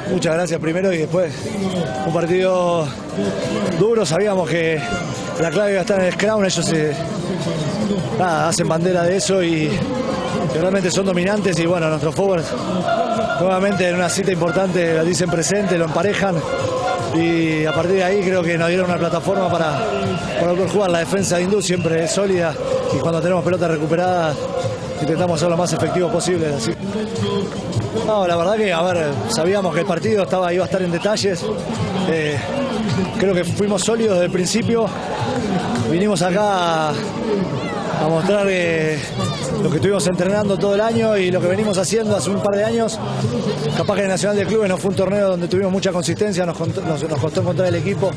Muchas gracias primero y después un partido duro. Sabíamos que la clave iba a estar en el scrum. Ellos hacen bandera de eso y realmente son dominantes. Y bueno, nuestros forwards nuevamente en una cita importante la dicen presente, lo emparejan. Y a partir de ahí creo que nos dieron una plataforma para poder jugar. La defensa de Hindú siempre es sólida y cuando tenemos pelota recuperada intentamos ser lo más efectivos posible. Así. No, la verdad que, a ver, sabíamos que el partido iba a estar en detalles. Creo que fuimos sólidos desde el principio. Vinimos acá a mostrar lo que estuvimos entrenando todo el año y lo que venimos haciendo hace un par de años. Capaz que el Nacional de Clubes no fue un torneo donde tuvimos mucha consistencia, nos costó encontrar el equipo.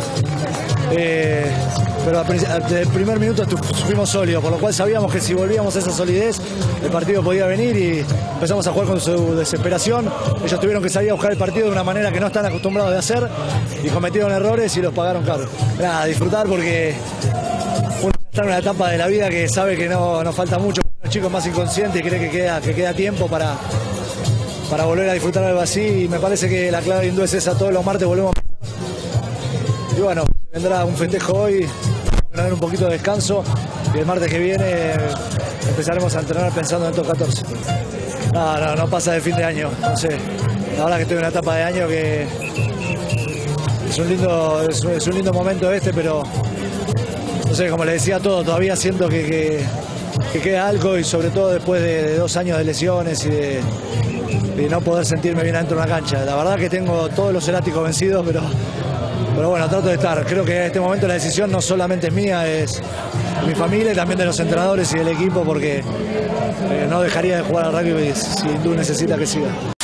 Pero desde el primer minuto fuimos sólidos, por lo cual sabíamos que si volvíamos a esa solidez, el partido podía venir y empezamos a jugar con su desesperación. Ellos tuvieron que salir a buscar el partido de una manera que no están acostumbrados de hacer y cometieron errores y los pagaron caro. Nada, disfrutar porque uno está en una etapa de la vida que sabe que no falta mucho. Los chicos más inconscientes y cree que queda tiempo para volver a disfrutar algo así y me parece que la clave de Hindú es esa. Todos los martes volvemos y bueno, vendrá un festejo hoy, tener un poquito de descanso y el martes que viene empezaremos a entrenar pensando en estos 14. No pasa de fin de año, no sé, la verdad que estoy en una etapa de año que es un lindo momento pero no sé, como les decía a todos, todavía siento que queda algo y sobre todo después de 2 años de lesiones y de no poder sentirme bien adentro de una cancha. La verdad que tengo todos los eláticos vencidos, pero bueno, trato de estar. Creo que en este momento la decisión no solamente es mía, es de mi familia y también de los entrenadores y del equipo, porque no dejaría de jugar al rugby si Hindú necesita que siga.